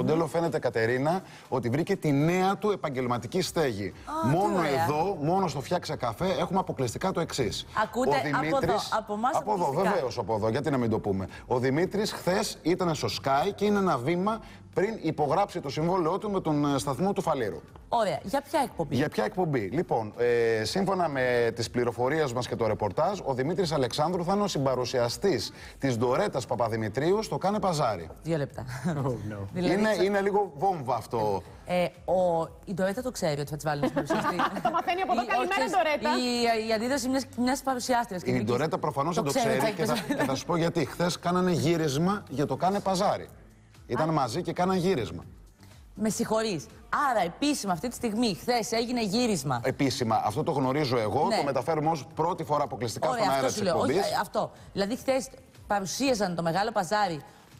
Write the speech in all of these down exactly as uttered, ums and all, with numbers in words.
μοντέλο φαίνεται, Κατερίνα, ότι βρήκε τη νέα του επαγγελματική στέγη. Α, μόνο εδώ, μόνο στο Φτιάξε Καφέ, έχουμε αποκλειστικά το εξής. Ακούτε ο Δημήτρης, από εδώ, από εμάς από εδώ, βεβαίως από εδώ, γιατί να μην το πούμε. Ο Δημήτρης χθες ήταν στο Sky και είναι ένα βήμα πριν υπογράψει το συμβόλαιό του με τον σταθμό του Φαλήρου. Ωραία. Για ποια εκπομπή? Για ποια εκπομπή? Λοιπόν, ε, σύμφωνα με τις πληροφορίες μας και το ρεπορτάζ, ο Δημήτρης Αλεξάνδρου θα είναι ο συμπαρουσιαστής της Ντορέτας Παπαδημητρίου στο Κάνε Παζάρι. Δύο λεπτά. Oh, no. δηλαδή, είναι, ξα... είναι λίγο βόμβα αυτό. Ε, ο... Η Ντορέτα το ξέρει ότι θα τη βάλει να συμπαρουσιαστεί. Το μαθαίνει από εδώ. Καλημέρα, Ντορέτα. Η, η αντίδραση μιας, μιας παρουσιάστριας. Η Ντορέτα προφανώς δεν το ξέρει, ξέρει και, θα, και θα σου πω γιατί. Χθες κάνανε γύρισμα για το Κάνε Παζάρι. Ήταν μαζί και κάναν γύρισμα. Με συγχωρείς. Άρα, επίσημα αυτή τη στιγμή, χθες έγινε γύρισμα. Επίσημα. Αυτό το γνωρίζω εγώ. Ναι. Το μεταφέρουμε ως πρώτη φορά αποκλειστικά Ωραία, στον αέρα αυτό της εκπομπής. Όχι, αυτό. Δηλαδή, χθες παρουσίαζαν το Μεγάλο Παζάρι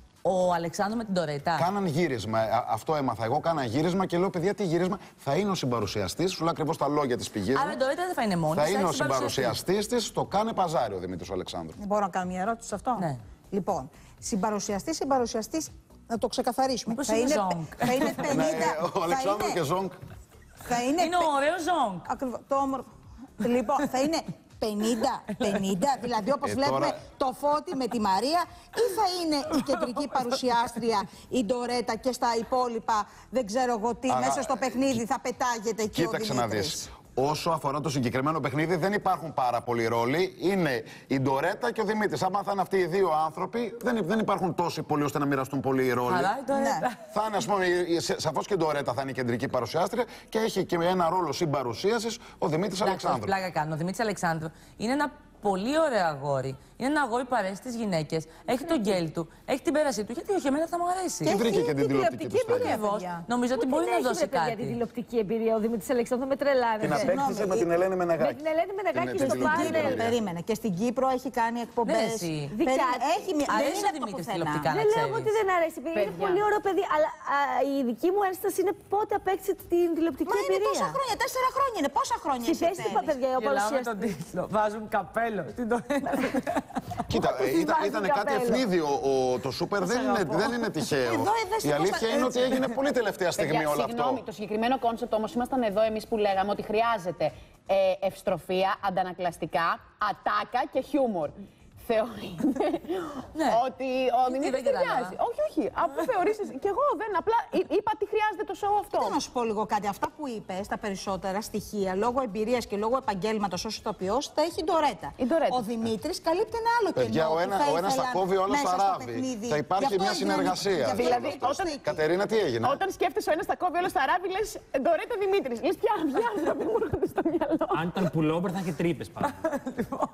ο Αλεξάνδρου με την Ντορέτα. Κάναν γύρισμα. Α, αυτό έμαθα. Εγώ κάνα γύρισμα και λέω: παιδιά, τι γύρισμα. Θα είναι ο συμπαρουσιαστής. Σου λέω ακριβώς τα λόγια της πηγής. Άρα η Ντορέτα δεν θα είναι μόνη. Θα είναι ο συμπαρουσιαστής της στο Κάνε Παζάρι ο Δημήτρης Αλεξάνδρου. Μπορώ να κάνω μια ερώτηση σε αυτό? Ναι. Λοιπόν, συμπαρουσιαστής, συμπαρουσιαστής. Να το ξεκαθαρίσουμε. Πώς θα, είναι είναι, Ζόγκ? θα είναι πενήντα. Ναι, ο Αλεξάνδρου είναι, και Ζόγκ. Θα είναι, είναι ο ωραίος Ζόγκ. Ακριβώς. Το όμορφο. Λοιπόν, θα είναι πενήντα πενήντα, δηλαδή όπως ε, βλέπουμε τώρα... το Φώτη με τη Μαρία, ή θα είναι η κεντρική παρουσιάστρια, η Ντορέτα, και στα υπόλοιπα, δεν ξέρω εγώ τι, Άρα, μέσα στο παιχνίδι θα πετάγεται εκεί ο Δημήτρης. Κοίταξε να δεις. Όσο αφορά το συγκεκριμένο παιχνίδι, δεν υπάρχουν πάρα πολλοί ρόλοι. Είναι η Ντορέτα και ο Δημήτρης. Άμα θα είναι αυτοί οι δύο άνθρωποι, δεν, δεν υπάρχουν τόσοι πολλοί ώστε να μοιραστούν πολλοί οι ρόλοι. Χαρά η Ντορέτα. Ναι. Θα είναι, ας πούμε, σαφώς και η Ντορέτα θα είναι η κεντρική παρουσιάστρια και έχει και ένα ρόλο συμπαρουσίασης ο Δημήτρης Αλεξάνδρου. Πλάκα κάνω. Ο Δημήτρης Αλεξάνδρου είναι ένα πολύ ωραίο αγόρι. Είναι ένα αγόρι που αρέσει στις γυναίκες. Έχει τον γκέλ του, έχει την πέρασή του. Γιατί όχι, εμένα θα μου αρέσει. Και βρήκε και την τηλεοπτική του στέλνη. Νομίζω ότι μπορεί να δώσει κάτι. Για την τηλεοπτική εμπειρία ο Δημήτρης Αλεξάνδρου με τρελάνε. Την απέκτησε με την Ελένη Μενεγάκη. Με την Ελένη Μενεγάκη στο πάνελ. Περίμενε. Και στην Κύπρο έχει κάνει εκπομπές. Έχει μια. Αρέσει ο Δημήτρης τηλεοπτικά. Δεν λέω ότι δεν αρέσει. Είναι πολύ ωραίο παιδί. Αλλά η δική μου ένσταση είναι πότε απέκτησε την τηλεοπτική εμπειρία. Πόσα χρόνια, τέσσερα χρόνια είναι. Πόσα χρόνια στη θέση του παιδιά ο παρουσιαστής. Βάζουν καπέλο. Κοίτα, ήταν κάτι ευνίδιο. Το Σούπερ δεν είναι τυχαίο. Η αλήθεια είναι ότι έγινε πολύ τελευταία στιγμή όλο αυτό. Το συγκεκριμένο κόνσεπτ όμως ήμασταν εδώ εμείς που λέγαμε ότι χρειάζεται ευστροφία, αντανακλαστικά, ατάκα και χιούμορ. Θεωρείτε ναι. ότι ο Δημήτρης ταιριάζει. Όχι, όχι. Αφού θεωρήσεις. Και εγώ δεν. Απλά είπα τι χρειάζεται το show αυτό. Θέλω να σου πω λίγο κάτι. Αυτά που είπες, τα περισσότερα στοιχεία, λόγω εμπειρίας και λόγω επαγγέλματος ως ηθοποιός, τα έχει η Ντορέτα. Ντορέτα. Ο Δημήτρης καλύπτει ένα άλλο κενό. Παιδιά, ο ένα, ο ένας τα κόβει, ο άλλος τα ράβει. Θα υπάρχει μια συνεργασία. Δηλαδή, όταν... Κατερίνα, τι έγινε? Όταν σκέφτεσαι ο ένας τα κόβει, ο άλλος τα ράβει, λες Ντορέτα Δημήτρης. Λες πια άνθρωποι μου έρχονται στο μυαλό. Αν ήταν πουλόβερ, θα είχε τρύπες πάνω.